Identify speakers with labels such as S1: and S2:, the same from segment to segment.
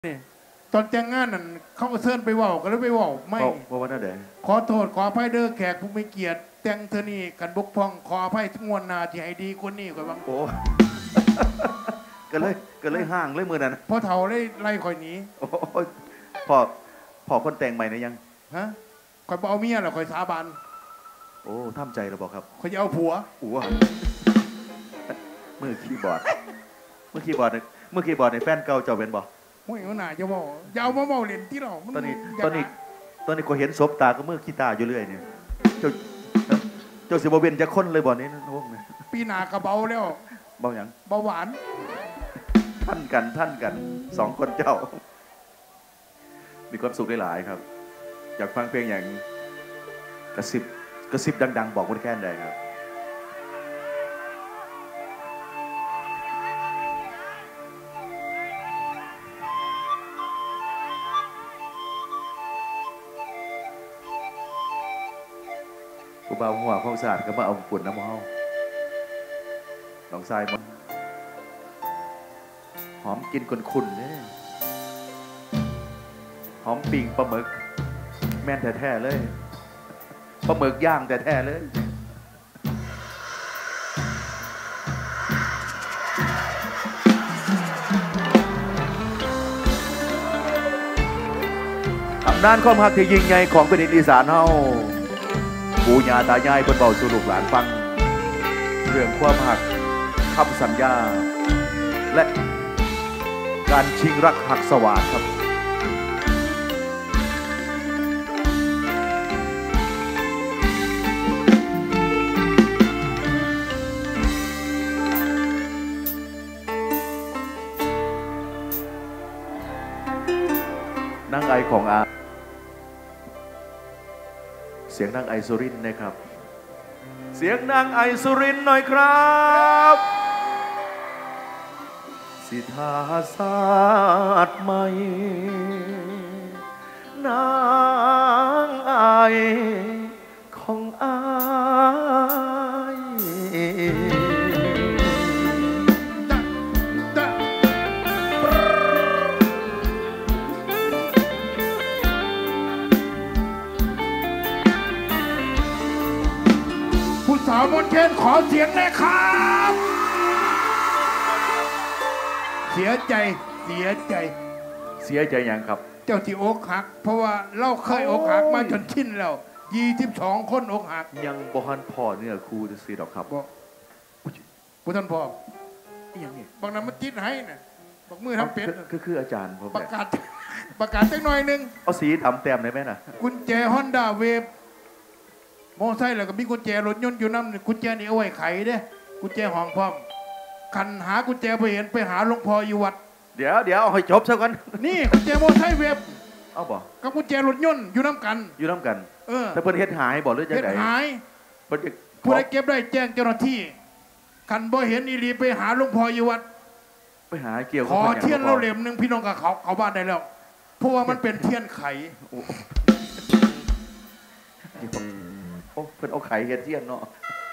S1: นี่ตอนแต่งงานนั่นเขาเชิญไปเว่าก็เลยไปเว่าไม่
S2: ว่านั่นเด้
S1: ขอโทษขออภัยเด้อแขกผู้มีเกียรติแต่งเธอนี่กันบกพร่องขออภัยทุกงวนนาที่ให้ดีคนนี้ก่อนบ้าง
S2: โอ้ก็เลยห่างเลยมือนั้น
S1: พอเฒ่าเลยไล่คอยหนี
S2: โอ้พอคนแต่งใหม่นะยัง
S1: ฮะคอยเอาเมียหรอคอยสาบาน
S2: โอ้ท่ามใจเราบอกครับ
S1: คอยจะเอาผัว
S2: มือคีย์บอร์ดในแฟนเก่าเจ้าเป็นบอก
S1: โอ้ยหน่าจะบอกอย่าเอามาเมาเล่นที่เรา
S2: ตอนนี้ก็เห็นศพตาก็มือขี้ตาอยู่เรื่อยเนี่ยเจ้าสิบเวนจะค้นเลยบ่อนี้นะพวกนี้
S1: ปีหนากระเบาแล้ว
S2: เบาอย่าง
S1: เบาหวาน
S2: ท่านกันสองคนเจ้ามีความสุขได้หลายครับอยากฟังเพลงอย่างกระซิบดังๆบอกคนแค่นได้ครับกูบ่าวหัวข้าวสารก็มาเอาปุ่นน้ำมันหนองทรายมันหอมกินขุ่นๆเนี่ยหอมปิงปลาหมึกแม่นแท้ๆเลยปลาหมึกย่างแท้ๆเลยด้านความหักที่ยิ่งใหญ่ของเป็นอีสานเฮาปู่ย่าตายายเพิ่นเบาสู่ลูกหลานฟังเรื่องความหักคำสัญญาและการชิงรักหักสวาทครับนางไอของอาเสียงนางไอสุรินนะครับเสียงนางไอสุรินหน่อยครับสิทาศาสตร์ใหม่นางไอของอาย
S1: สาวมนเทนขอเสียงเลยครับเสียใจ
S2: ยังครับ
S1: เจ้าที่อกหักเพราะว่าเราเคยอกหักมาจนชินแล้ว22 คนอกหัก
S2: ยังบ่ทันพอเนี่ยครูจะสีดอกครับ
S1: บ่ทันพออย่างนี้บางนั้นมันติดให้น่ะบอกมือทำเป็ด
S2: คืออาจารย์
S1: ประกาศสักหน่อยนึง
S2: เอาสีทำแต้มได้ไหมน่ะ
S1: กุญแจ Honda Waveมอไซค์แล้วก็มีกุญแจรถยนต์อยู่น้ำกุญแจนี่เอาไว้ไขเด้กุญแจห้องพร้อมคันหากุญแจไปเห็นไปหาหลวงพ่ออยู่วัด
S2: เดี๋ยวเอาให้จบซะก่อน
S1: นี่กุญแจมอไซค์เว็บ
S2: เอาบ่
S1: กับกุญแจรถยนต์อยู่น้ำกัน
S2: แต่เพิ่นเฮ็ดหายบ่หรือจังได๋
S1: หายผู้ใดเก็บได้แจ้งเจ้าหน้าที่คันบ่เห็นอีหลีไปหาหลวงพ่ออยู่วัด
S2: ไปหาเกี่ยว
S1: ขอเทียนเราเหลี่ยมนึงพี่น้องกับเขาบ้านได้แล้วเพราะว่ามันเป็นเทียนไข
S2: เพิ่นเอาไข่เฮ็ดเทียนเนาะ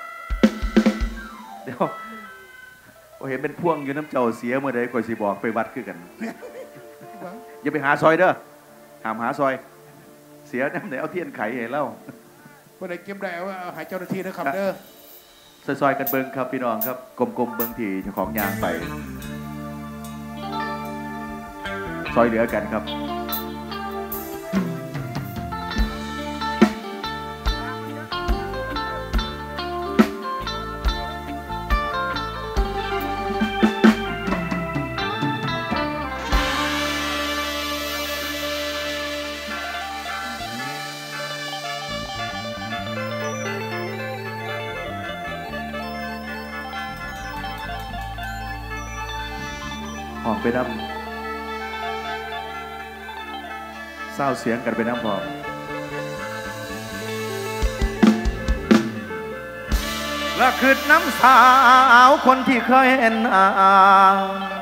S2: เดี๋ยวเห็นเป็นพ่วงอยู่น้ำเจ้าเสียเมื่อใดก่อนสิบอกไปวัดคือกันอย่าไปหาซอยเด้อหามหาซอยเสียน้ำไหนเอาเทียนไข่ให้เล่า
S1: เมื่อใดเก็บได้ว่าหายเจ้าหน้าที่นะครับเด้อ
S2: ซอยกันเบิ้งครับพี่น้องครับกลมๆเบิ้งที่เจ้าของยางไปซอยเหลือกันครับห้องไปน้ำเศร้าเสียงกันไปน้ำพอและคืนน้ำสาวคนที่เคยเห็น